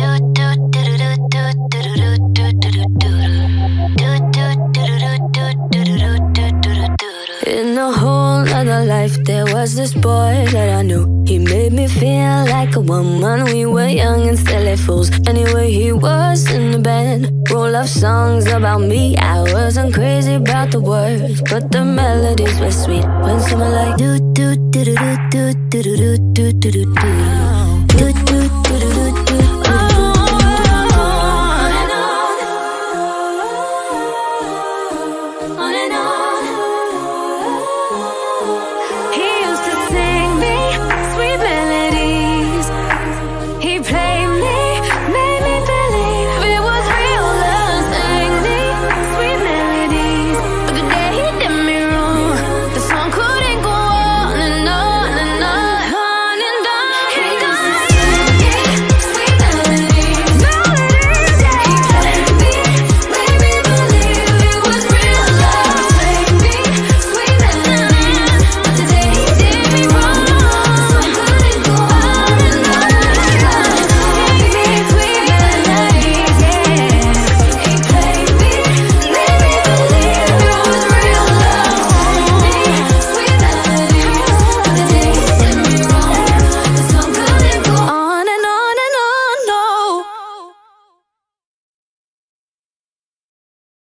In a whole other life, there was this boy that I knew. He made me feel like a woman. We were young and silly fools. Anyway, he was in the band, roll of songs about me. I wasn't crazy about the words, but the melodies were sweet. When someone like do do do do do do do do do do do do do do do